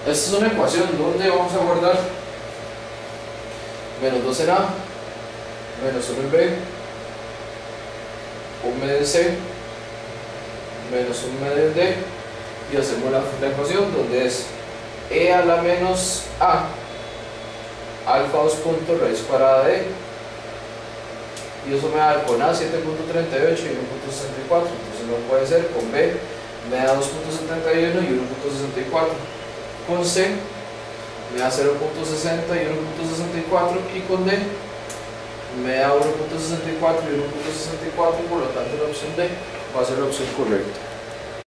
Esta es una ecuación donde vamos a guardar menos 2 en A, menos 1 en B, 1 medio en C, menos 1 medio en D, y hacemos la ecuación donde es E a la menos A, alfa 2 puntos raíz cuadrada de, y eso me da con A 7.38 y 1.64, entonces no puede ser. Con B me da 2.71 y 1.64, con C me da 0.60 y 1.64, y con D me da 1.64 y 1.64, por lo tanto la opción D va a ser la opción correcta.